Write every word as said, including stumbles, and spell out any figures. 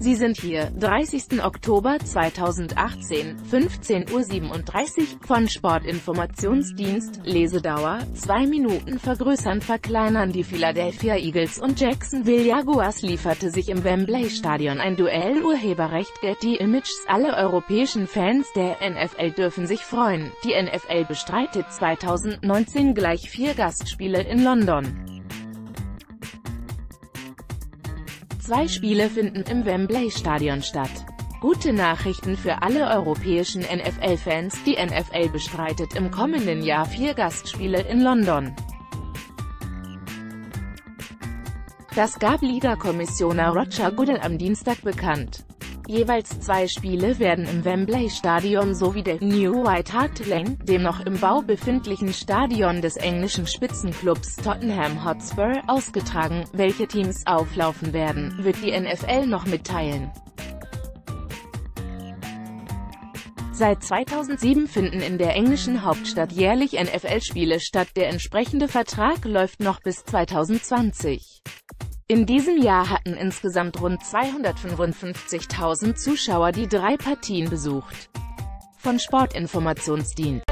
Sie sind hier, dreißigsten Oktober zweitausendachtzehn, fünfzehn Uhr siebenunddreißig, von Sportinformationsdienst, Lesedauer, zwei Minuten. Vergrößern verkleinern. Die Philadelphia Eagles und Jacksonville Jaguars lieferte sich im Wembley-Stadion ein Duell. Urheberrecht Getty Images. Alle europäischen Fans der N F L dürfen sich freuen. Die N F L bestreitet zweitausendneunzehn gleich vier Gastspiele in London. Zwei Spiele finden im Wembley-Stadion statt. Gute Nachrichten für alle europäischen N F L-Fans. Die N F L bestreitet im kommenden Jahr vier Gastspiele in London. Das gab Liga-Kommissioner Roger Goodell am Dienstag bekannt. Jeweils zwei Spiele werden im Wembley-Stadion sowie der New White Hart Lane, dem noch im Bau befindlichen Stadion des englischen Spitzenclubs Tottenham Hotspur, ausgetragen. Welche Teams auflaufen werden, wird die N F L noch mitteilen. Seit zweitausendsieben finden in der englischen Hauptstadt jährlich N F L-Spiele statt. Der entsprechende Vertrag läuft noch bis zweitausendzwanzig. In diesem Jahr hatten insgesamt rund zweihundertfünfundfünfzigtausend Zuschauer die drei Partien besucht. Von Sportinformationsdienst.